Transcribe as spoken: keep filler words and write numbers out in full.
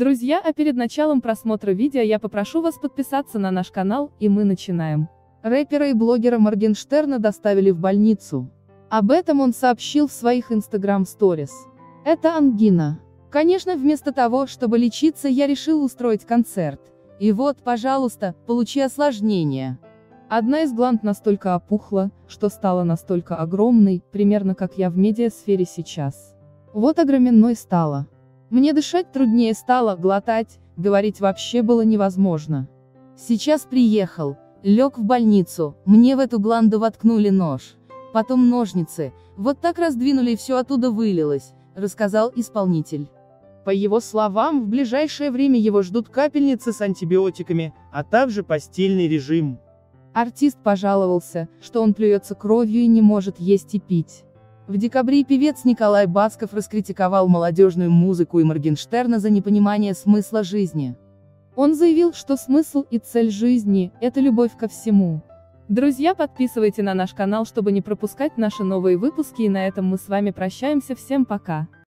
Друзья, а перед началом просмотра видео я попрошу вас подписаться на наш канал, и мы начинаем. Рэпера и блогера Моргенштерна доставили в больницу. Об этом он сообщил в своих Instagram Stories. Это ангина. Конечно, вместо того, чтобы лечиться, я решил устроить концерт. И вот, пожалуйста, получи осложнение. Одна из гланд настолько опухла, что стала настолько огромной, примерно как я в медиасфере сейчас. Вот огроменной стала. Мне дышать труднее стало, глотать, говорить вообще было невозможно. Сейчас приехал, лег в больницу, мне в эту гланду воткнули нож. Потом ножницы, вот так раздвинули и все оттуда вылилось, рассказал исполнитель. По его словам, в ближайшее время его ждут капельницы с антибиотиками, а также постельный режим. Артист пожаловался, что он плюется кровью и не может есть и пить. В декабре певец Николай Басков раскритиковал молодежную музыку и Моргенштерна за непонимание смысла жизни. Он заявил, что смысл и цель жизни – это любовь ко всему. Друзья, подписывайтесь на наш канал, чтобы не пропускать наши новые выпуски, и на этом мы с вами прощаемся, всем пока.